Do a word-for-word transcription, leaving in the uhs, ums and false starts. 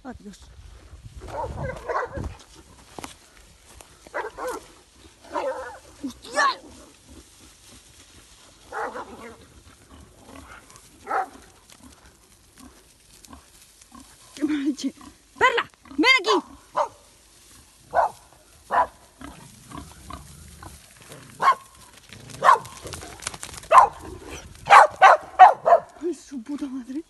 Adiós. ¡Hostia! ¡Qué mala leche! ¡Perla! ¡Ven aquí! ¡Ay, su puta madre!